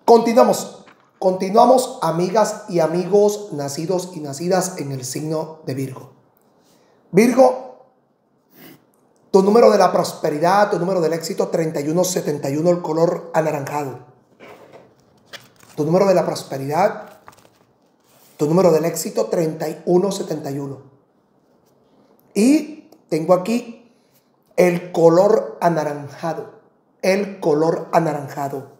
Continuamos. Continuamos, amigas y amigos nacidos y nacidas en el signo de Virgo. Virgo, tu número de la prosperidad, tu número del éxito, 3171, el color anaranjado. Tu número de la prosperidad, tu número del éxito, 3171. Y tengo aquí el color anaranjado. El color anaranjado.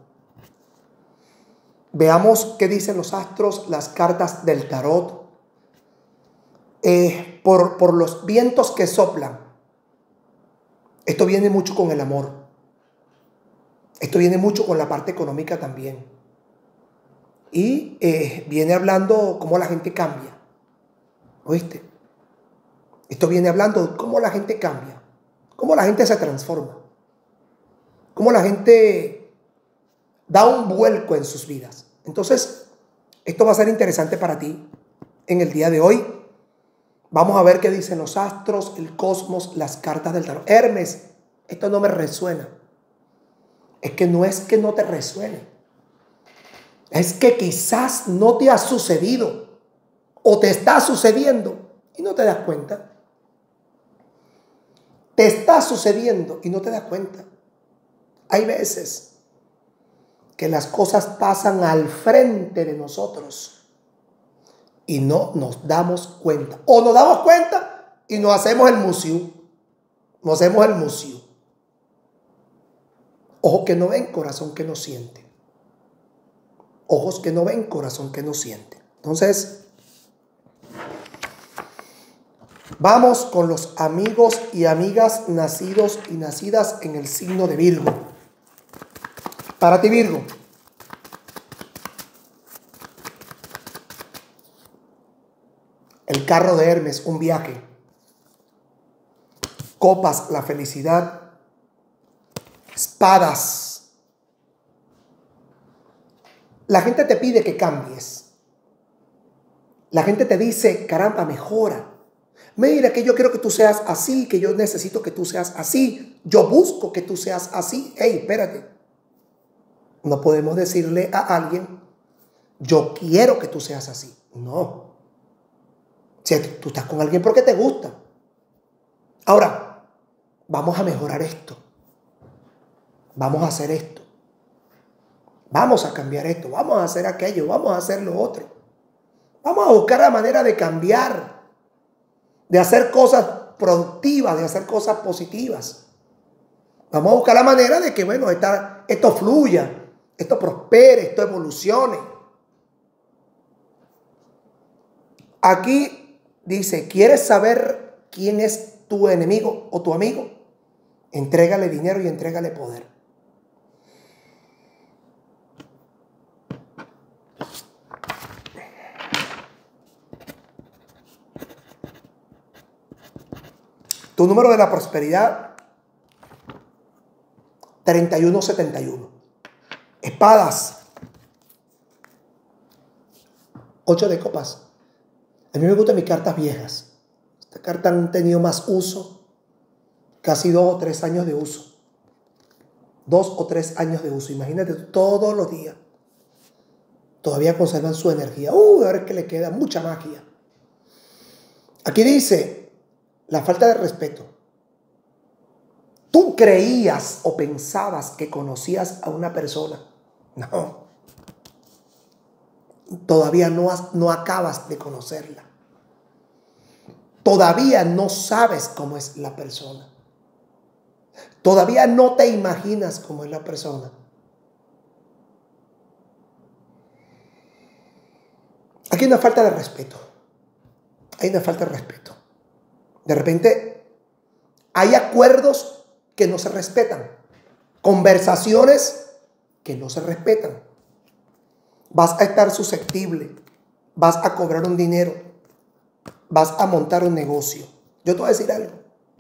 Veamos qué dicen los astros, las cartas del tarot. Por los vientos que soplan. Esto viene mucho con el amor. Esto viene mucho con la parte económica también. Y viene hablando cómo la gente cambia. ¿Oíste? Esto viene hablando de cómo la gente cambia. Cómo la gente se transforma. Cómo la gente da un vuelco en sus vidas. Entonces, esto va a ser interesante para ti en el día de hoy. Vamos a ver qué dicen los astros, el cosmos, las cartas del tarot. Hermes, esto no me resuena. Es que no te resuene. Es que quizás no te ha sucedido o te está sucediendo y no te das cuenta. Te está sucediendo y no te das cuenta. Hay veces que las cosas pasan al frente de nosotros y no nos damos cuenta. O nos damos cuenta y nos hacemos el museo. Nos hacemos el museo. Ojos que no ven, corazón que no siente. Ojos que no ven, corazón que no siente. Entonces, vamos con los amigos y amigas nacidos y nacidas en el signo de Virgo. Para ti, Virgo. El carro de Hermes, un viaje. Copas, la felicidad. Espadas. La gente te pide que cambies. La gente te dice, caramba, mejora. Mira que yo quiero que tú seas así, que yo necesito que tú seas así. Yo busco que tú seas así. Hey, espérate. No podemos decirle a alguien, yo quiero que tú seas así. No. Si tú estás con alguien porque te gusta. Ahora, vamos a mejorar esto. Vamos a hacer esto. Vamos a cambiar esto. Vamos a hacer aquello. Vamos a hacer lo otro. Vamos a buscar la manera de cambiar. De hacer cosas productivas. De hacer cosas positivas. Vamos a buscar la manera de que, bueno, esto fluya. Esto prospere. Esto evolucione. Aquí dice, ¿quieres saber quién es tu enemigo o tu amigo? Entrégale dinero y entrégale poder. Tu número de la prosperidad, 3171. Espadas, 8 de copas. A mí me gustan mis cartas viejas. Estas cartas han tenido más uso, casi 2 o 3 años de uso. 2 o 3 años de uso. Imagínate todos los días. Todavía conservan su energía. Ahora es que le queda mucha magia. Aquí dice, la falta de respeto. Tú creías o pensabas que conocías a una persona. No. Todavía no acabas de conocerla. Todavía no sabes cómo es la persona. Todavía no te imaginas cómo es la persona. Aquí hay una falta de respeto. Hay una falta de respeto. De repente hay acuerdos que no se respetan. Conversaciones que no se respetan. Vas a estar susceptible. Vas a cobrar un dinero. Vas a montar un negocio. Yo te voy a decir algo.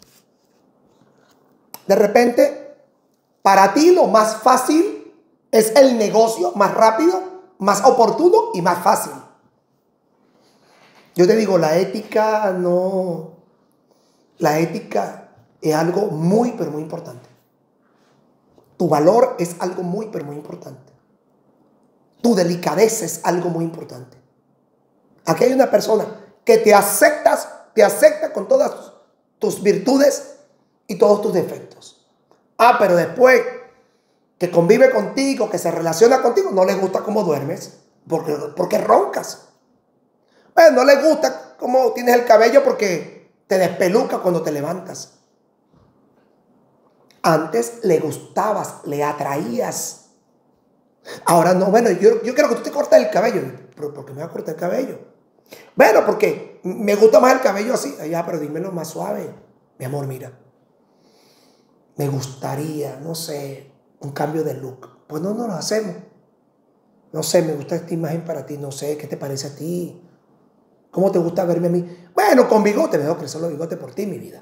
De repente, para ti lo más fácil es el negocio más rápido, más oportuno y más fácil. Yo te digo, la ética no... La ética es algo muy, pero muy importante. Tu valor es algo muy, pero muy importante. Tu delicadeza es algo muy importante. Aquí hay una persona que te acepta con todas tus virtudes y todos tus defectos. Pero después que convive contigo, que se relaciona contigo, no le gusta cómo duermes, porque roncas. Bueno, no le gusta cómo tienes el cabello porque te despeluca cuando te levantas. Antes le gustabas, le atraías. Ahora no, bueno, yo quiero que tú te cortes el cabello. ¿Pero por qué me vas a cortar el cabello? Bueno, porque me gusta más el cabello así. Ya, pero dímelo más suave. Mi amor, mira. Me gustaría, no sé, un cambio de look. Pues no lo hacemos. No sé, me gusta esta imagen para ti. No sé, ¿qué te parece a ti? ¿Cómo te gusta verme a mí? Bueno, con bigote. Me dejo crecer los bigotes por ti, mi vida.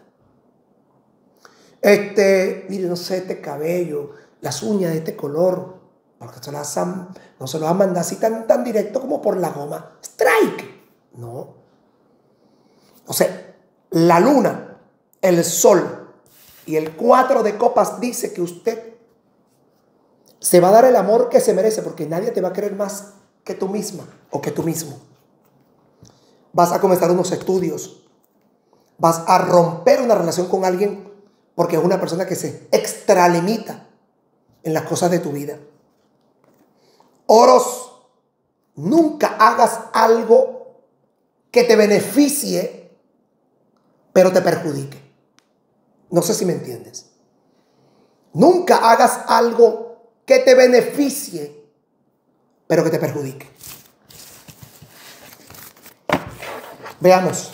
Mire, no sé, este cabello, las uñas de este color. Porque no se lo va a mandar así tan directo como por la goma. Strike. No. O sea, la luna, el sol y el 4 de copas dice que usted se va a dar el amor que se merece, porque nadie te va a querer más que tú misma o que tú mismo. Vas a comenzar unos estudios. Vas a romper una relación con alguien porque es una persona que se extralimita en las cosas de tu vida. Oros, nunca hagas algo que te beneficie, pero te perjudique. No sé si me entiendes. Nunca hagas algo que te beneficie, pero que te perjudique. Veamos.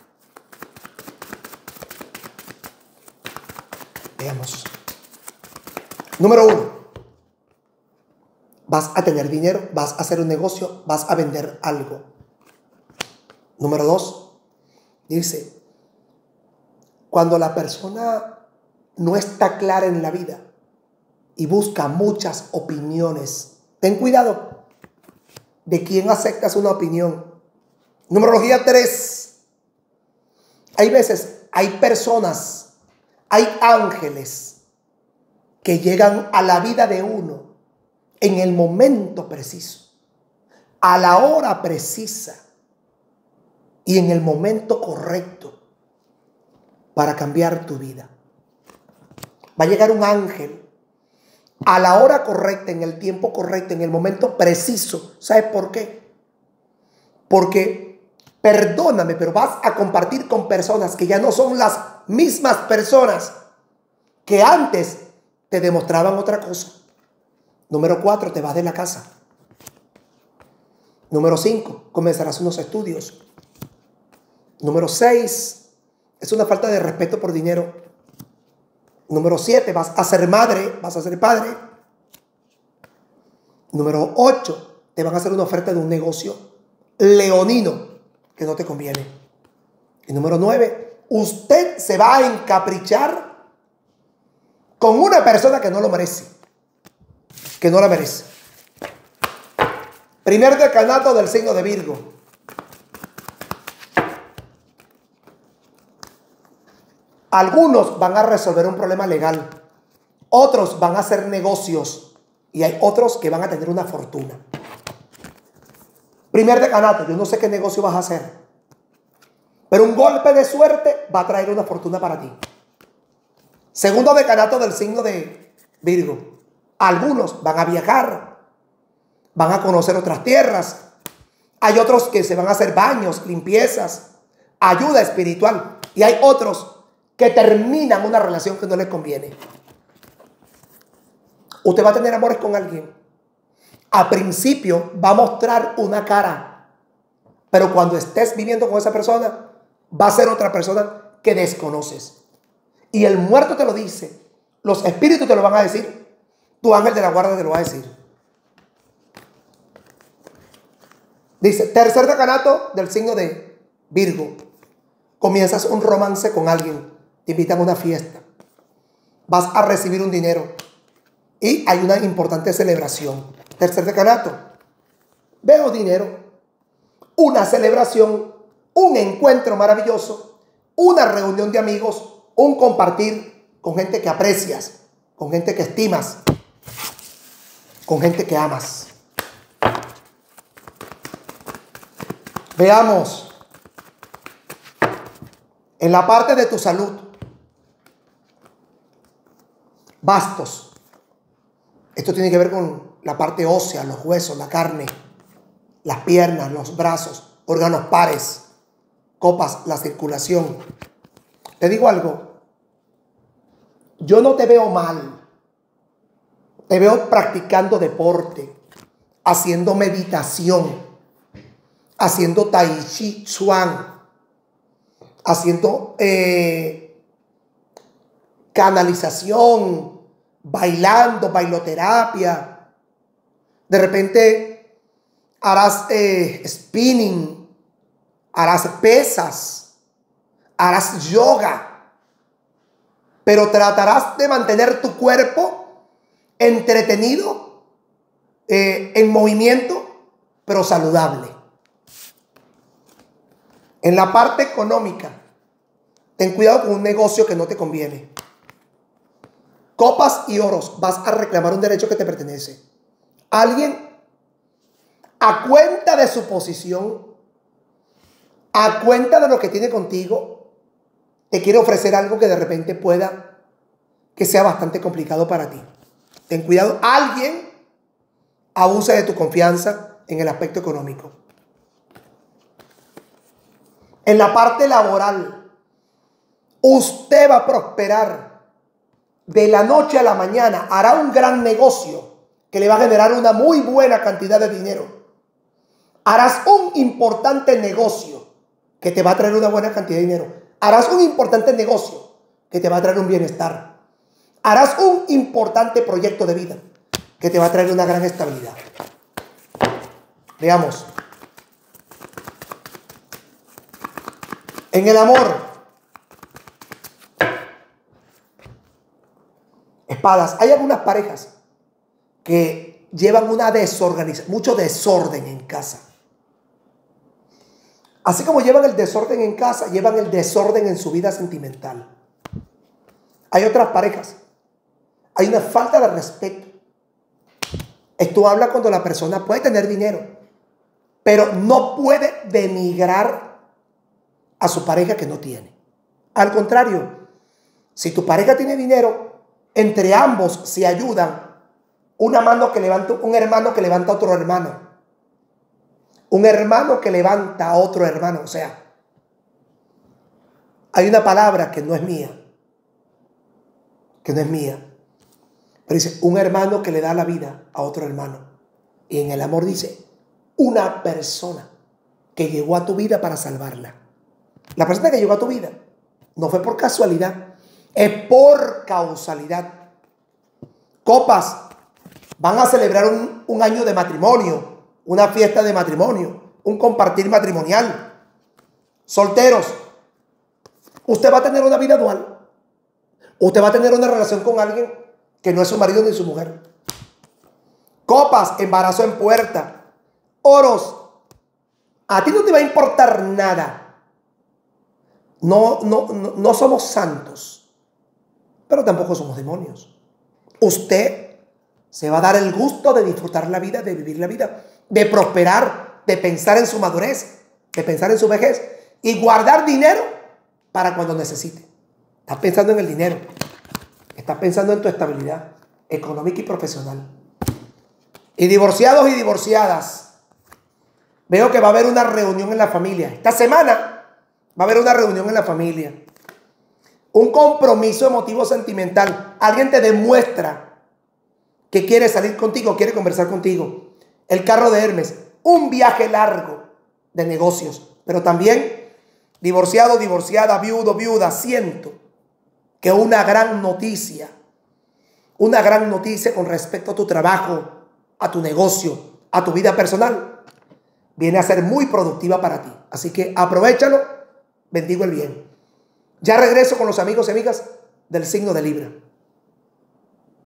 Número 1. Vas a tener dinero, vas a hacer un negocio, vas a vender algo. Número 2. Dice, cuando la persona no está clara en la vida y busca muchas opiniones, ten cuidado de quién aceptas una opinión. Numerología 3. Hay veces, hay personas, hay ángeles que llegan a la vida de uno en el momento preciso, a la hora precisa y en el momento correcto para cambiar tu vida. Va a llegar un ángel a la hora correcta, en el tiempo correcto, en el momento preciso. ¿Sabes por qué? Porque, perdóname, pero vas a compartir con personas que ya no son las mismas personas que antes te demostraban otra cosa. Número 4, te vas de la casa. Número 5, comenzarás unos estudios. Número 6, es una falta de respeto por dinero. Número 7, vas a ser madre, vas a ser padre. Número 8, te van a hacer una oferta de un negocio leonino que no te conviene. Y número 9, usted se va a encaprichar con una persona que no lo merece, que no la merece. Primer decanato del signo de Virgo. Algunos van a resolver un problema legal, otros van a hacer negocios y hay otros que van a tener una fortuna. Primer decanato, yo no sé qué negocio vas a hacer, pero un golpe de suerte va a traer una fortuna para ti. Segundo decanato del signo de Virgo. Algunos van a viajar, van a conocer otras tierras. Hay otros que se van a hacer baños, limpiezas, ayuda espiritual. Y hay otros que terminan una relación que no les conviene. Usted va a tener amores con alguien. A principio va a mostrar una cara, pero cuando estés viviendo con esa persona, va a ser otra persona que desconoces. Y el muerto te lo dice, los espíritus te lo van a decir, tu ángel de la guarda te lo va a decir. Dice, tercer decanato del signo de Virgo. Comienzas un romance con alguien, te invitan a una fiesta, vas a recibir un dinero y hay una importante celebración. Tercer decanato, veo dinero, una celebración, un encuentro maravilloso, una reunión de amigos, un compartir con gente que aprecias, con gente que estimas, con gente que amas. Veamos. En la parte de tu salud. Bastos. Esto tiene que ver con la parte ósea, los huesos, la carne, las piernas, los brazos, órganos pares, copas, la circulación. Te digo algo. Yo no te veo mal. Te veo practicando deporte, haciendo meditación, haciendo tai chi chuan, haciendo canalización, bailando, bailoterapia. De repente harás spinning, harás pesas, harás yoga, pero tratarás de mantener tu cuerpo entretenido, en movimiento, pero saludable. En la parte económica, ten cuidado con un negocio que no te conviene. Copas y oros, vas a reclamar un derecho que te pertenece. Alguien, a cuenta de su posición, a cuenta de lo que tiene contigo, te quiere ofrecer algo que de repente pueda, que sea bastante complicado para ti. Ten cuidado, alguien abusa de tu confianza en el aspecto económico. En la parte laboral, usted va a prosperar. De la noche a la mañana hará un gran negocio que le va a generar una muy buena cantidad de dinero. Harás un importante negocio que te va a traer una buena cantidad de dinero. Harás un importante negocio que te va a traer un bienestar. Harás un importante proyecto de vida que te va a traer una gran estabilidad. Veamos. En el amor. Espadas. Hay algunas parejas que llevan una desorganización, mucho desorden en casa. Así como llevan el desorden en casa, llevan el desorden en su vida sentimental. Hay otras parejas. Hay una falta de respeto. Esto habla cuando la persona puede tener dinero, pero no puede denigrar a su pareja que no tiene. Al contrario, si tu pareja tiene dinero, entre ambos se ayudan. Una mano que levanta, un hermano que levanta a otro hermano. Un hermano que levanta a otro hermano. O sea, hay una palabra que no es mía. Que no es mía. Pero dice, un hermano que le da la vida a otro hermano. Y en el amor dice, una persona que llegó a tu vida para salvarla. La persona que llegó a tu vida no fue por casualidad, es por causalidad. Copas, van a celebrar un año de matrimonio, una fiesta de matrimonio, un compartir matrimonial. Solteros, usted va a tener una vida dual. Usted va a tener una relación con alguien que no es su marido ni su mujer. Copas, embarazo en puerta. Oros, a ti no te va a importar nada. No somos santos, pero tampoco somos demonios. Usted se va a dar el gusto de disfrutar la vida, de vivir la vida, de prosperar, de pensar en su madurez, de pensar en su vejez y guardar dinero para cuando necesite. Estás pensando en el dinero. Estás pensando en tu estabilidad económica y profesional. Y divorciados y divorciadas, veo que va a haber una reunión en la familia. Esta semana va a haber una reunión en la familia. Un compromiso emotivo sentimental. Alguien te demuestra que quiere salir contigo, quiere conversar contigo. El carro de Hermes. Un viaje largo de negocios. Pero también, divorciado, divorciada, viudo, viuda, siento que una gran noticia con respecto a tu trabajo, a tu negocio, a tu vida personal, viene a ser muy productiva para ti. Así que aprovéchalo, bendigo el bien. Ya regreso con los amigos y amigas del signo de Libra.